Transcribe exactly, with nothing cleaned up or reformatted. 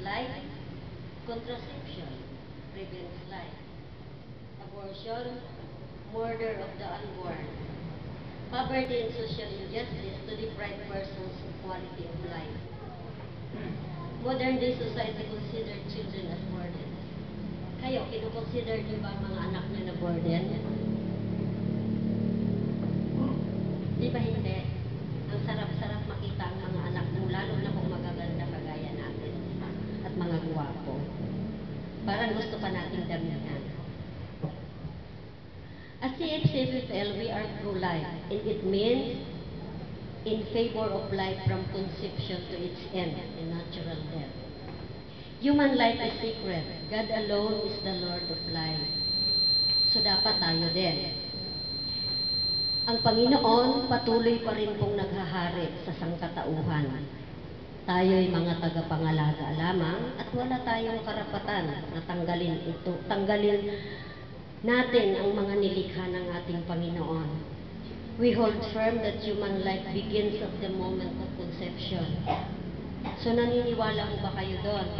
life. Contraception prevents life. Abortion, murder of the unborn. Poverty and social injustice to deprive persons of quality of life. Modern day society consider children as burdens. Kayo, kinukonsider niyo ba mga anak niyo na burden? Di ba hindi? Ang sarap-sarap makita ang mga anak mo, lalo na kung magaganda kagaya natin at mga guwapo. Parang gusto pa nating damihan. As C F C F L, we are pro-life, and it means in favor of life from conception to its end, a natural death. Human life is sacred. God alone is the Lord of life. So dapat tayo din. Ang Panginoon patuloy pa rin pong naghahari sa sangkatauhan. Tayo'y mga tagapangalaga lamang at wala tayong karapatan na tanggalin ito, tanggalin natin ang mga nilikha ng ating Panginoon. We hold firm that human life begins at the moment of conception. So naniniwala mo ba kayo doon?